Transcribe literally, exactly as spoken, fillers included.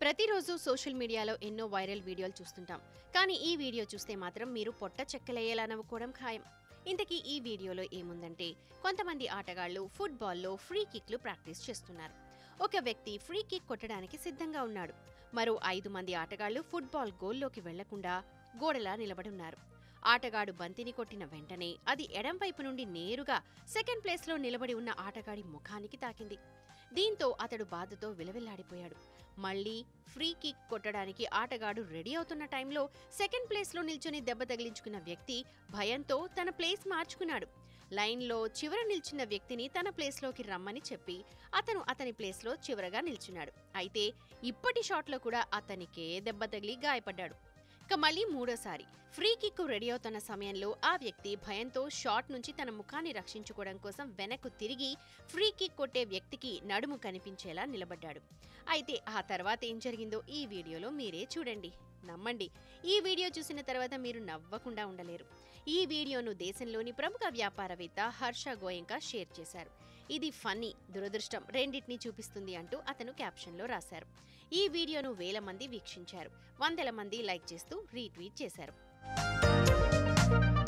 ప్రతిరోజు సోషల్ మీడియాలో ఎన్నో వైరల్ వీడియోలు చూస్తుంటాం. కానీ ఈ వీడియో చూస్తే మాత్రం మీరు పొట్ట చెక్కలయ్యేలా నవ్వుకోవడం ఖాయం. ఇంతకీ ఈ వీడియోలో ఏముందంటే, కొంతమంది ఆటగాళ్లు ఫుట్బాల్లో ఫ్రీ కిక్లు ప్రాక్టీస్ చేస్తున్నారు. ఒక వ్యక్తి ఫ్రీ కిక్ కొట్టడానికి సిద్ధంగా ఉన్నాడు. మరో ఐదు మంది ఆటగాళ్లు ఫుట్బాల్ గోల్లోకి వెళ్లకుండా గోడలా నిలబడున్నారు. ఆటగాడు బంతిని కొట్టిన వెంటనే అది ఎడం వైపు నుండి నేరుగా సెకండ్ ప్లేస్లో నిలబడి ఉన్న ఆటగాడి ముఖానికి తాకింది. దీంతో అతడు బాధతో విలవిల్లాడిపోయాడు. మళ్లీ ఫ్రీ కిక్ కొట్టడానికి ఆటగాడు రెడీ అవుతున్న టైంలో సెకండ్ ప్లేస్లో నిల్చొని దెబ్బ తగిలించుకున్న వ్యక్తి భయంతో తన ప్లేస్ మార్చుకున్నాడు. లైన్లో చివర నిల్చున్న వ్యక్తిని తన ప్లేస్లోకి రమ్మని చెప్పి అతను అతని ప్లేస్లో చివరగా నిల్చున్నాడు. అయితే ఇప్పటి షాట్లో కూడా అతనికే దెబ్బ తగిలి గాయపడ్డాడు. ఇక మళ్లీ మూడోసారి ఫ్రీ కిక్ రెడీ అవుతున్న సమయంలో ఆ వ్యక్తి భయంతో షాట్ నుంచి తన ముఖాన్ని రక్షించుకోవడం కోసం వెనక్కు తిరిగి ఫ్రీ కిక్ కొట్టే వ్యక్తికి నడుము కనిపించేలా నిలబడ్డాడు. అయితే ఆ తర్వాత ఏం జరిగిందో ఈ వీడియోలో మీరే చూడండి. నమ్మండి, ఈ వీడియో చూసిన తర్వాత మీరు నవ్వకుండా ఉండలేరు. ఈ వీడియోను దేశంలోని ప్రముఖ వ్యాపారవేత్త హర్ష గోయంకా షేర్ చేశారు. ఇది ఫన్నీ, దురదృష్టం రెండింటినీ చూపిస్తుంది అంటూ అతను క్యాప్షన్లో రాశారు. ఈ వీడియోను వేల మంది వీక్షించారు. వందల మంది లైక్ చేస్తూ రీట్వీట్ చేశారు.